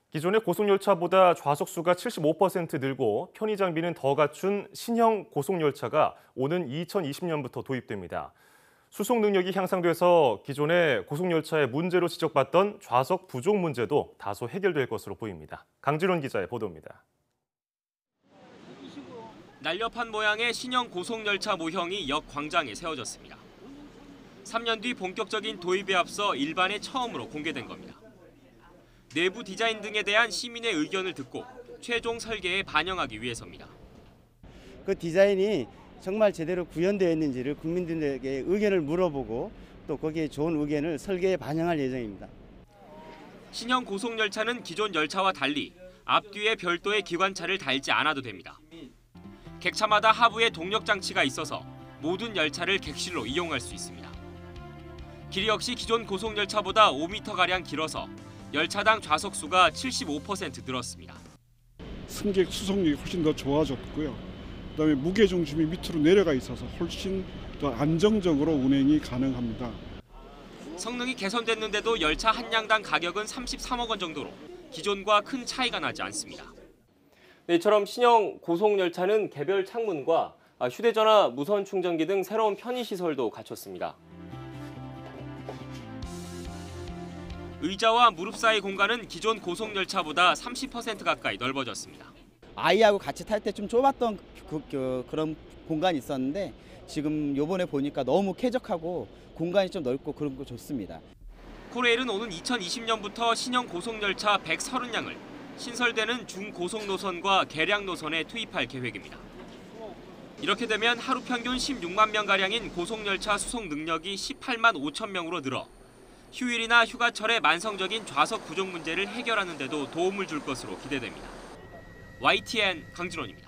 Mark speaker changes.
Speaker 1: 기존의 고속열차보다 좌석수가 75% 늘고 편의 장비는 더 갖춘 신형 고속열차가 오는 2020년부터 도입됩니다. 수송 능력이 향상돼서 기존의 고속열차의 문제로 지적받던 좌석 부족 문제도 다소 해결될 것으로 보입니다. 강진원 기자의 보도입니다.
Speaker 2: 날렵한 모양의 신형 고속열차 모형이 역 광장에 세워졌습니다. 3년 뒤 본격적인 도입에 앞서 일반에 처음으로 공개된 겁니다. 내부 디자인 등에 대한 시민의 의견을 듣고 최종 설계에 반영하기 위해서입니다.
Speaker 3: 그 디자인이 정말 제대로 구현되어 있는지를 국민들에게 의견을 물어보고 또 거기에 좋은 의견을 설계에 반영할 예정입니다.
Speaker 2: 신형 고속열차는 기존 열차와 달리 앞뒤에 별도의 기관차를 달지 않아도 됩니다. 객차마다 하부에 동력 장치가 있어서 모든 열차를 객실로 이용할 수 있습니다. 길이 역시 기존 고속열차보다 5m가량 길어서 열차당 좌석수가 75% 늘었습니다.
Speaker 4: 승객 수송력이 훨씬 더 좋아졌고요. 그다음에 무게 중심이 밑으로 내려가 있어서 훨씬 더 안정적으로 운행이 가능합니다.
Speaker 2: 성능이 개선됐는데도 열차 한 량당 가격은 33억 원 정도로 기존과 큰 차이가 나지 않습니다.
Speaker 5: 네, 이처럼 신형 고속열차는 개별 창문과 휴대전화, 무선 충전기 등 새로운 편의시설도 갖췄습니다.
Speaker 2: 의자와 무릎 사이 공간은 기존 고속열차보다 30% 가까이 넓어졌습니다.
Speaker 3: 아이하고 같이 탈 때 좀 좁았던 그런 공간이 있었는데 지금 요번에 보니까 너무 쾌적하고 공간이 좀 넓고 그런 거 좋습니다.
Speaker 2: 코레일은 오는 2020년부터 신형 고속열차 130량을 신설되는 중고속 노선과 개량 노선에 투입할 계획입니다. 이렇게 되면 하루 평균 16만 명가량인 고속열차 수송 능력이 18만 5천 명으로 늘어 휴일이나 휴가철의 만성적인 좌석 부족 문제를 해결하는 데도 도움을 줄 것으로 기대됩니다. YTN 강진원입니다.